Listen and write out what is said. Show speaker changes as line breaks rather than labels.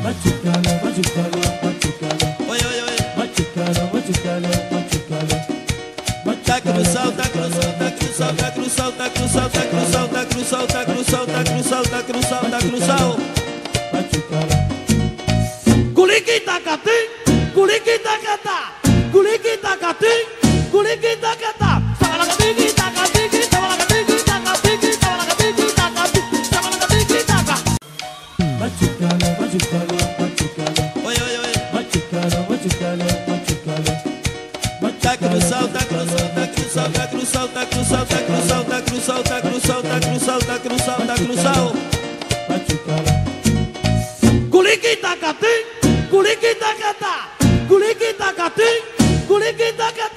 Oi, oi, oi. Tá cruzal, tá cruzal, tá cruzal, tá cruzal, tá cruzal, tá cruzal, tá cruzal, tá cruzal, tá cruzal, tá cruzal, tá cruzal.
Culiquitacatim, culiquitacatá, culiquitacatim, culiquitacatá.
Oi, oi, oi. Tá cruzal, tá cruzal, tá cruzal, tá cruzal, tá cruzal, tá cruzal, tá cruzal, tá cruzal, tá cruzal, tá cruzal, tá cruzal.
Culiquitacatim, culiquitacatá, culiquitacatim, culiquitacatá.